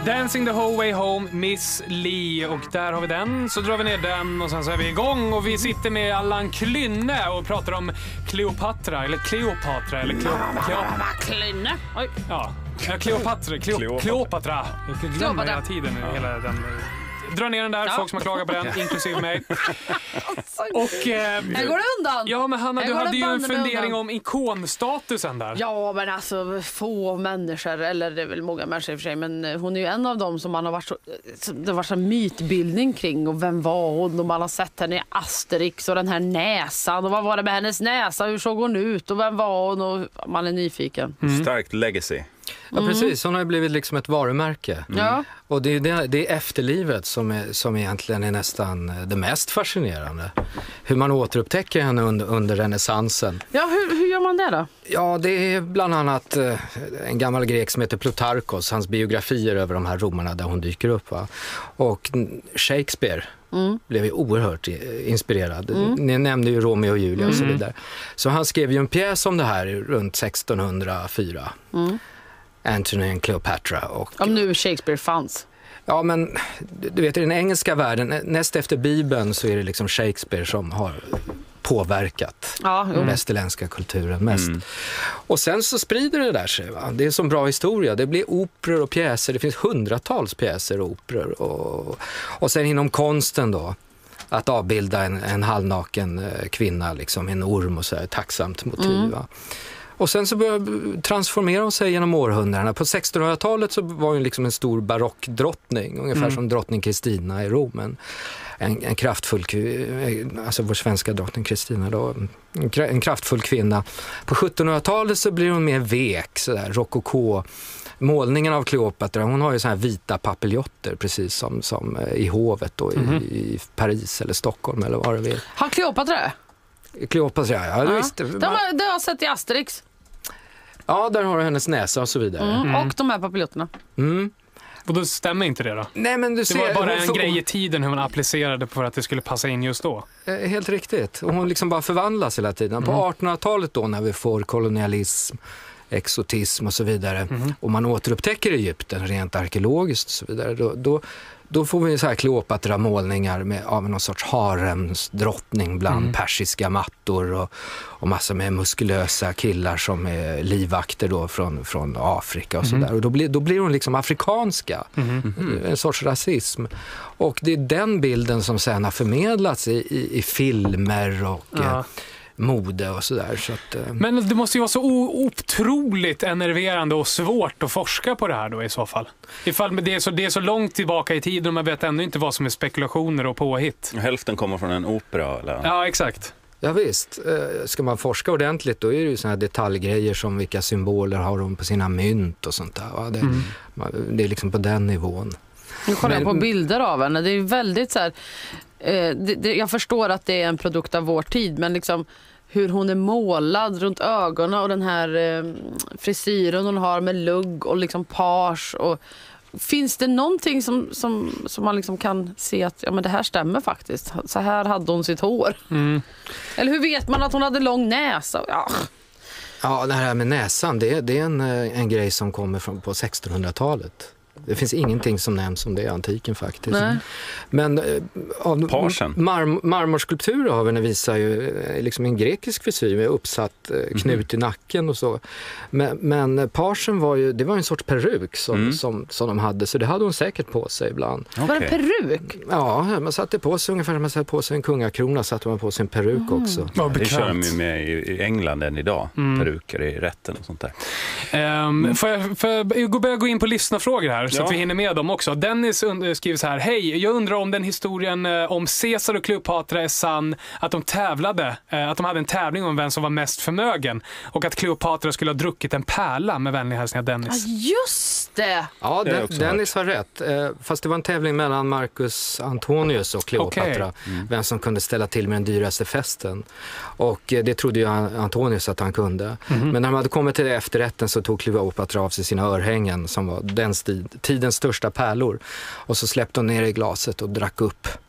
Dancing the whole way home, Miss Li. Och där har vi den, så drar vi ner den och sen så är vi igång. Och vi sitter med Allan Klynne och pratar om Kleopatra, eller Kleopatra, eller Klynne? Oj. Ja, Kleopatra. Jag glömmer hela tiden hela den. Dra ner den där, folk som har klagat på den, inklusive mig. Och här går det undan. Ja, men Hanna, du hade ju en fundering om ikonstatusen där. Ja, men alltså få människor, eller det är väl många människor i och för sig, men hon är ju en av dem som man har varit det var så mytbildning kring, och vem var hon, och man har sett henne i Asterix och den här näsan, och vad var det med hennes näsa, hur såg hon ut och vem var hon, och man är nyfiken. Starkt legacy. Ja, precis. Hon har ju blivit liksom ett varumärke. Ja. Och det är efterlivet som egentligen är nästan det mest fascinerande. Hur man återupptäcker henne under renässansen. Ja, hur gör man det då? Ja, det är bland annat en gammal grek som heter Plutarkos, hans biografier över de här romarna där hon dyker upp. Va? Och Shakespeare blev ju oerhört inspirerad. Ni nämnde ju Romeo och Julia och så vidare. Så han skrev ju en pjäs om det här runt 1604. Antony och Cleopatra. Om nu Shakespeare fanns. Ja, men du vet, i den engelska världen, näst efter Bibeln, så är det liksom Shakespeare som har påverkat den västerländska kulturen mest. Och sen så sprider det där sig. Va? Det är som bra historia. Det blir operor och pjäser. Det finns hundratals pjäser och operor. Och sen inom konsten då, att avbilda en halvnaken kvinna, liksom en orm och så här, tacksamt motiv. Va? Och sen så började transformera hon sig genom århundraderna. På 1600-talet så var hon liksom en stor barockdrottning, ungefär som drottning Kristina i Rom. En kraftfull, alltså vår svenska drottning Kristina då, en kraftfull kvinna. På 1700-talet så blir hon mer vek, sådär, rokoko. Målningen av Kleopatra, hon har ju så här vita papiljotter, precis som i hovet då, i Paris eller Stockholm eller vad det vill. Har Kleopatra? Kleopatra, ja, visst. Det har jag sett i Asterix. Ja, där har du hennes näsa och så vidare. Och de här papilotterna. Och då stämmer inte det då? Nej, men du ser, det var bara en grej i tiden hur man applicerade för att det skulle passa in just då. Helt riktigt. Och hon liksom bara förvandlas hela tiden. På 1800-talet då, när vi får kolonialism, exotism och så vidare, och man återupptäcker Egypten rent arkeologiskt och så vidare, då får vi så här Kleopatra-målningar av någon sorts haremsdrottning bland persiska mattor och massor med muskulösa killar som är livvakter då från Afrika och sådär. Och då blir hon liksom afrikanska. En sorts rasism. Och det är den bilden som sen har förmedlats i filmer och mode och sådär. Så att, Men det måste ju vara så otroligt enerverande och svårt att forska på det här då i så fall. Ifall det är så långt tillbaka i tiden och man vet ännu inte vad som är spekulationer och påhitt. Hälften kommer från en opera eller? Ja, exakt. Ja visst, ska man forska ordentligt då är det ju såna här detaljgrejer som vilka symboler har de på sina mynt och sånt där. Va? Det är liksom på den nivån. Nu kollar jag på bilder av henne. Det är väldigt så här... jag förstår att det är en produkt av vår tid, men liksom hur hon är målad runt ögonen och den här frisyren hon har med lugg och liksom page. Och finns det någonting som man liksom kan se att men det här stämmer faktiskt? Så här hade hon sitt hår. Eller hur vet man att hon hade lång näsa? Ja, det här med näsan, det är en grej som kommer på 1600-talet. Det finns ingenting som nämns om det i antiken faktiskt. Nej. Men Parsen. Marmorskulpturer har vi visar ju liksom en grekisk frisyr med uppsatt knut i nacken och så. Men parsen var ju en sorts peruk som de hade, så det hade hon säkert på sig ibland. Okay. Var det peruk? Ja, man satte på sig ungefär som man satte på sig en kungakrona, satte man på sig en peruk också. Det kör de ju med i England än idag. Peruker i rätten och sånt där. Får jag börja gå in på lyssnarfrågor här? Så att vi hinner med dem också. Dennis skriver så här: hej, jag undrar om den historien om Caesar och Kleopatra är sann, att de tävlade, att de hade en tävling om vem som var mest förmögen och att Kleopatra skulle ha druckit en pärla. Med vänlig hälsning av Dennis. Just det! Ja, Dennis har rätt. Fast det var en tävling mellan Marcus Antonius och Kleopatra. Vem som kunde ställa till med den dyraste festen. Och det trodde ju Antonius att han kunde. Men när de hade kommit till efterrätten så tog Kleopatra av sig sina örhängen som var den tidens största pärlor. Och så släppte hon ner i glaset och drack upp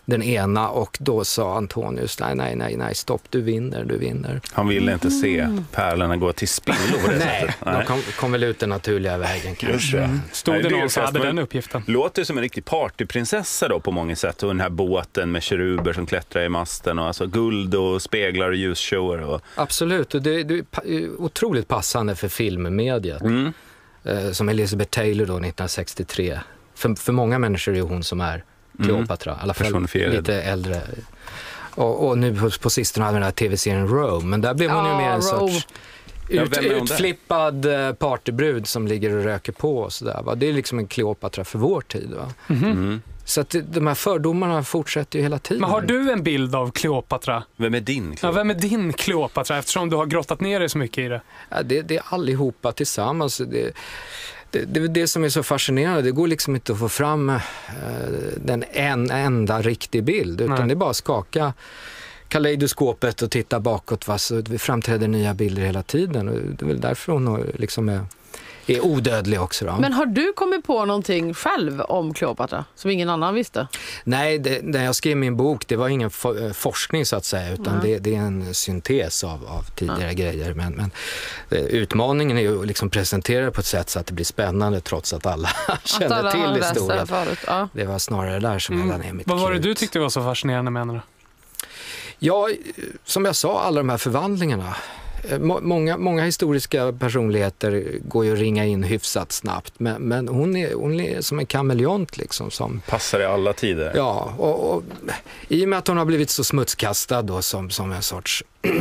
den ena, och då sa Antonius nej, stopp, du vinner. Han ville inte se pärlorna gå till spillo på det sättet. Nej, de kom väl ut den naturliga vägen kanske. Stod det någon som hade den uppgiften? Låter som en riktig partyprinsessa då på många sätt, och den här båten med keruber som klättrar i masten, och alltså guld och speglar och ljusshower. Och... Absolut, och det är otroligt passande för filmmediet. Som Elizabeth Taylor då 1963. För många människor är hon som är Cleopatra, i alla fall lite äldre. Och nu på sistone hade vi den här tv-serien Rome, men där blev hon ju mer en sorts utflippad partybrud som ligger och röker på och sådär. Va? Det är liksom en Cleopatra för vår tid. Va? Så att de här fördomarna fortsätter ju hela tiden. Men har du en bild av Cleopatra? Vem är din Cleopatra? Ja, vem är din Cleopatra, eftersom du har grottat ner dig så mycket i det? Ja, det är allihopa tillsammans. Det är det som är så fascinerande. Det går liksom inte att få fram den enda riktig bild, utan det är bara att skaka kaleidoskopet och titta bakåt. Va? Så vi framträder nya bilder hela tiden. Och det är väl därför hon liksom är odödlig också. Då. Men har du kommit på någonting själv om Cleopatra som ingen annan visste? Nej, när jag skrev min bok, det var ingen forskning så att säga, utan det är en syntes av tidigare grejer. Men utmaningen är ju att liksom presentera på ett sätt så att det blir spännande, trots att alla känner till historien. Det var snarare där som jag lade ner mitt Vad var det du tyckte var så fascinerande med henne? Ja, som jag sa, alla de här förvandlingarna. Många historiska personligheter går ju att ringa in hyfsat snabbt, men hon är som en kameleont liksom, som passar i alla tider. Ja, och i och med att hon har blivit så smutskastad då, som en sorts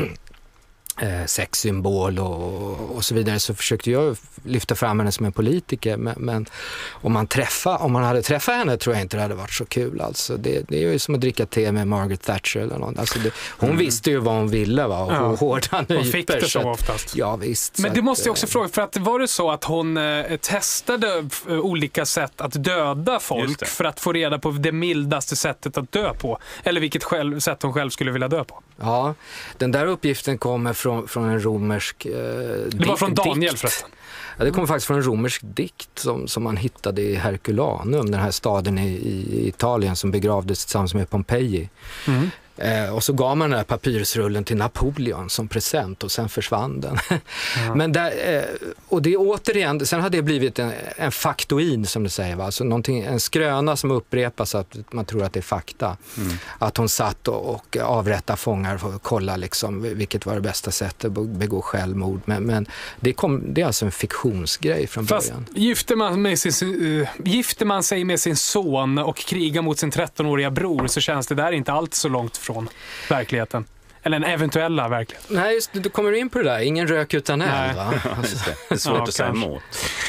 sexsymbol och så vidare, så försökte jag lyfta fram henne som en politiker, men om man hade träffat henne tror jag inte det hade varit så kul. Alltså, det är ju som att dricka te med Margaret Thatcher eller något. Alltså hon visste ju vad hon ville, va? Och hårda nyper. Hon fick det så oftast. Ja, visst. Men det måste jag också fråga, för att var det så att hon testade olika sätt att döda folk för att få reda på det mildaste sättet att dö på? Eller vilket sätt hon själv skulle vilja dö på? Ja, den där uppgiften kommer från en romersk det var från Daniel förresten. Ja, det kommer faktiskt från en romersk dikt som man hittade i Herculanum, den här staden i Italien som begravdes tillsammans med Pompeji. Och så gav man den här papyrusrullen till Napoleon som present, och sen försvann den. Men och det är återigen, sen hade det blivit en faktoid som du säger, va? Alltså en skröna som upprepas så att man tror att det är fakta. Att hon satt och avrättade fångar för att kolla liksom, vilket var det bästa sättet att begå självmord. Men det är alltså en fiktionsgrej från början. Fast gifter man sig med sin son och krigar mot sin 13-åriga bror, så känns det där inte allt så långt från verkligheten. Eller en eventuella verklighet. Nej, just du kommer in på det där. Ingen rök utan eld, va? Alltså. Det är svårt att säga emot.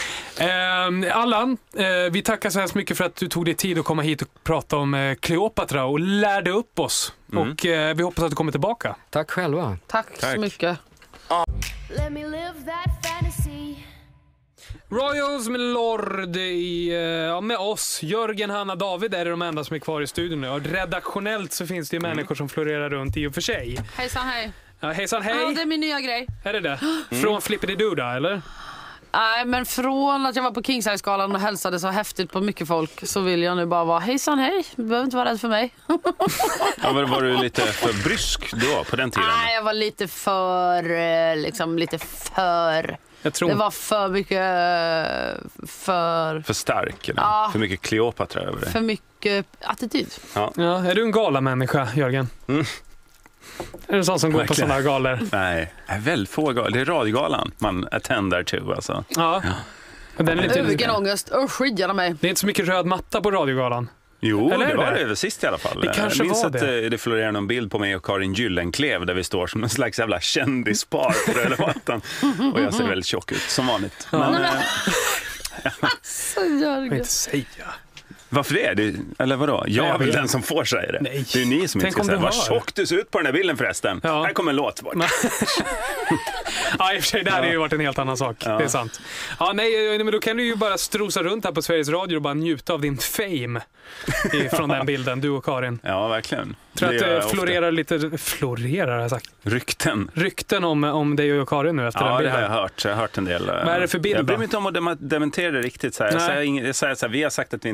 Allan, vi tackar så hemskt mycket för att du tog dig tid att komma hit och prata om Cleopatra och lärde upp oss. Och vi hoppas att du kommer tillbaka. Tack själva. Tack så mycket. Let me live that fantasy. Royals med Lord med oss. Jörgen, Hanna, David är de enda som är kvar i studion nu. Och redaktionellt så finns det ju människor som florerar runt i och för sig. Hejsan, hej. Ja, hejsan, hej. Ja, det är min nya grej. Är det? Från Flippity-Doo, eller? Nej, men från att jag var på Kingsize-skalan och hälsade så häftigt på mycket folk, så vill jag nu bara vara hejsan, hej. Du behöver inte vara rädd för mig. Ja, men var du lite för brysk då på den tiden? Nej, jag var lite för det var för mycket för stark, eller? Ja. För mycket Cleopatra över det. För mycket attityd. Ja, är du en galamänniska, Jörgen? Är det sån som går på sådana här galor? Nej, väl få galor. Det är radiogalan man attendar to, alltså. Ja. Den är lite vilken ångest. Skydda mig. Det är inte så mycket röd matta på radiogalan. Jo, eller det var det sist i alla fall. Det kanske jag minns var att det florerar någon bild på mig och Karin Gyllenklev där vi står som en slags jävla kändispar på röda mattan. Och jag ser väldigt tjock ut, som vanligt. Men, så gör jag inte säga. Varför det? Eller vadå? Jag är väl den som får säga det. Nej. Det är ni som inte ska säga. Vad tjock du ser ut på den här bilden förresten. Ja. Här kommer en låt bort. Ja, i och för sig, det här har ju varit en helt annan sak. Ja. Det är sant. Ja, nej, men då kan du ju bara strosa runt här på Sveriges Radio och bara njuta av din fame från den bilden, du och Karin. Ja, verkligen. Tror att det florerar lite... Florerar, har jag sagt. Rykten om dig och Karin nu efter den bilden. Ja, det har jag hört. Jag har hört en del. Vad är det för bild? Jag bryr mig inte om att dementera det riktigt. Så här. Jag säger så här, vi har sagt att vi inte kommer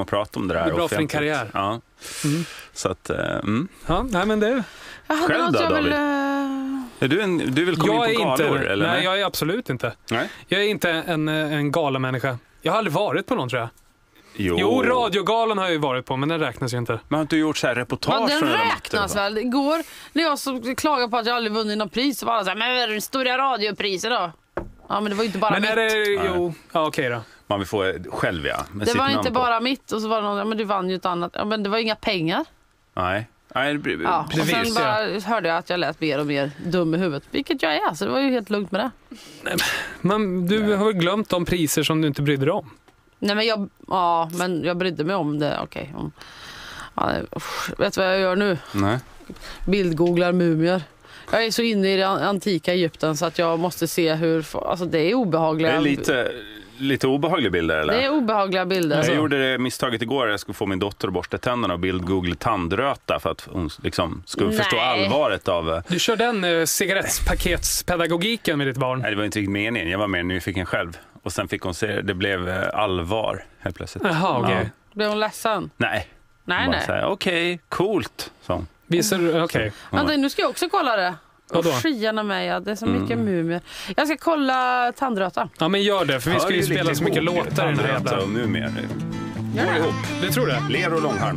prata om det där. Det är bra för din karriär. Ja. Så att, Ja, nej men det... Själv då, David? Du vill komma in på galor, eller? Nej, jag är absolut inte. Nej? Jag är inte en galamänniska. Jag har aldrig varit på någon, tror jag. Jo, radiogalan har jag ju varit på, men den räknas ju inte. Men har du gjort så här reportage? Men den räknas väl? Igår när jag så klagade på att jag aldrig vunnit någon pris så var alla så här, men vad är det stora radiopriser då? Ja, men det var ju inte bara men mitt. Men är det, jo, ja okej då. Man vill få själv, ja. Det var inte bara mitt och så var det någon, ja men du vann ju ett annat. Ja men det var inga pengar. Nej. Ja, och sen bara hörde jag att jag lät mer och mer dum i huvudet. Vilket jag är, så det var ju helt lugnt med det. Men du har väl glömt de priser som du inte brydde dig om? Nej men jag brydde mig om det, okej. Vet du vad jag gör nu? Nej. Bildgooglar mumier. Jag är så inne i det antika Egypten så att jag måste se hur... Alltså det är obehagliga... Det är lite obehagliga bilder, eller? Det är obehagliga bilder. Jag gjorde det misstaget igår. Jag skulle få min dotter att borsta tänderna och bildgoogla tandröta för att hon liksom skulle förstå allvaret av... Du kör den cigarettpaketspedagogiken med ditt barn. Nej, det var inte riktigt meningen. Jag var mer nyfiken själv. Och sen fick hon se, det blev allvar helt plötsligt. Jaha, okej. Ja. Blev hon ledsen? Nej. Nej. Okej, coolt. Så. Visar okej. Vänta, nu ska jag också kolla det. Vadå? Skiarna med, det är så mycket mumier. Jag ska kolla tandröta. Ja, men gör det, för vi ska ju spela så mycket låtar i den här jävla... och mumier. Gör det? Ihop. Du tror det? Ler och långharm.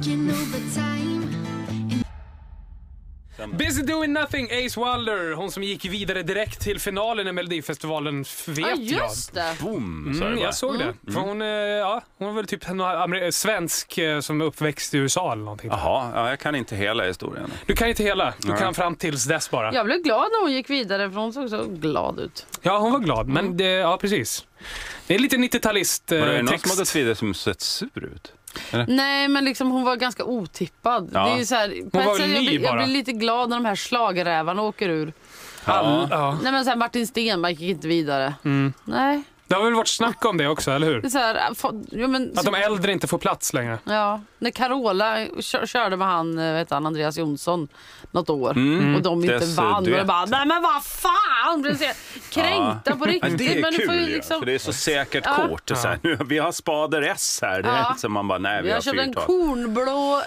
Busy Doing Nothing, Ace Wilder. Hon som gick vidare direkt till finalen i Melodifestivalen, vet Ja, just det. Boom, jag såg det. För hon var väl typ svensk som är uppväxt i USA eller någonting. Jaha, jag kan inte hela historien. Du kan inte hela, du kan fram tills dess bara. Jag blev glad när hon gick vidare för hon såg så glad ut. Ja, hon var glad, men ja, precis. Det är lite 90-talist Var det någon text. som hade vidare som sett sur ut? Eller? Nej, men liksom hon var ganska otippad. Ja. Det är ju så här, Hon var jag bara. blir lite glad när de här schlagerrävarna åker ur. Ja. Nej, men så här, Martin Stenmark gick inte vidare. Nej. Det har väl varit snack om det också, eller hur? Det är så här, Att de äldre inte får plats längre. Ja, när Carola körde med han Andreas Jonsson något år och de inte vann och det bara, nej men vad fan, blev så kränkta på riktigt. Det är men kul, får ju liksom... för det är så säkert kort. Så här, nu, vi har spader S här, det är inte som man bara, nej vi har köpt en fyrtal. kornblå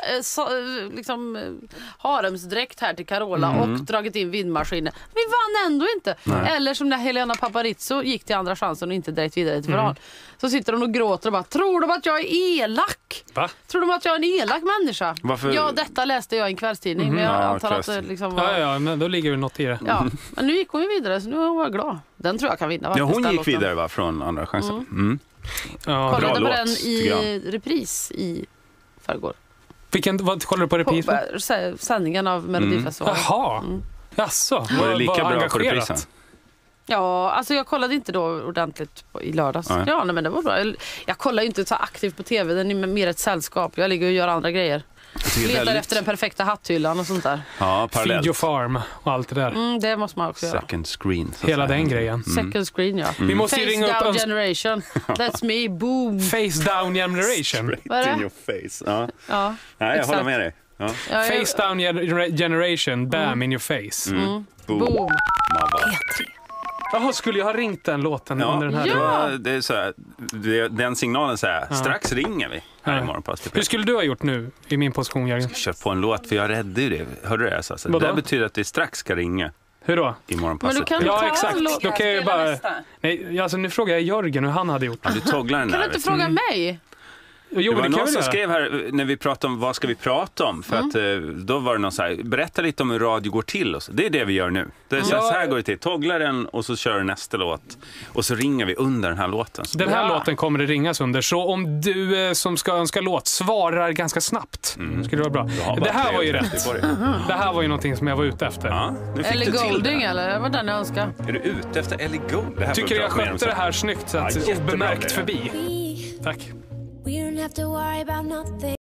haremsdräkt här till Carola och dragit in vindmaskiner. Vi vann ändå inte. Nej. Eller som när Helena Paparizou gick till andra chansen och inte direkt vidare till final. Så sitter hon och gråter och bara, tror de att jag är elak? Va? Tror de att jag är en elak människa? Varför? Ja, detta läste jag i en kvällstidning. Men jag antar att det liksom var... Ja, men då ligger det något i det. Ja, men nu gick hon ju vidare så nu var jag glad. Den tror jag kan vinna. Ja, hon gick vidare från andra chansen. Ja. Kollade på låt, den i repris i förrgår. Vad kollar du på repris? Sändningen av Melodifestivalen. Jaha, jaså. Var det lika bra på engagerat? reprisen? Ja, alltså jag kollade inte då ordentligt i lördags. Nej. Ja, men det var bra. Jag kollar ju inte så aktivt på tv, den är mer ett sällskap. Jag ligger och gör andra grejer. Letar efter den perfekta hatthyllan och sånt där. Ja, Feed your parallellt. farm och allt det där. Det måste man också göra. Second screen. så att Hela säga. den grejen. Second screen, ja. Vi måste ju Face ringa upp down generation. That's me, boom. Face down generation. Vad är Straight in det? your face. Ja. Ja, Nej, jag exakt. håller med dig. Ja. Ja, Face down generation, bam in your face. boom. Jaha, skulle jag ha ringt den låten under den här? Ja. Det är så här, den signalen så här, strax ringer vi här imorgon på Hur skulle du ha gjort nu i min position, Jörgen? Kör på en låt, för jag räddade ju det. Hörde du det? Alltså? Vadå? Det betyder att det strax ska ringa Hur då? imorgon på Men du kan ta Ja, exakt. en låt. Då kan jag ju bara... Nej, alltså nu frågar jag Jörgen hur han hade gjort. Du togglar den Kan där. du inte fråga mig? Jo, Det var men det kan någon vi som göra. skrev här när vi pratade om vad ska vi prata om, för att då var det någon så här, berätta lite om hur radio går till oss. Det är det vi gör nu. Det är så här går det till. Togglar den och så kör nästa låt och så ringer vi under den här låten. Den här låten kommer det ringas under. Så om du som ska önska låt svarar ganska snabbt skulle det vara bra. Det här var ju rätt. Det här var ju någonting som jag var ute efter. Ja, nu fick Eller du till Golding, det. eller? Det var den jag önskade. Är du ute efter Ellie Gold? Det här Tycker får vi jag prata mer om skötte det sen. här snyggt så att Ja, jättebra obemärkt det. förbi. We Tack. don't have to worry about nothing.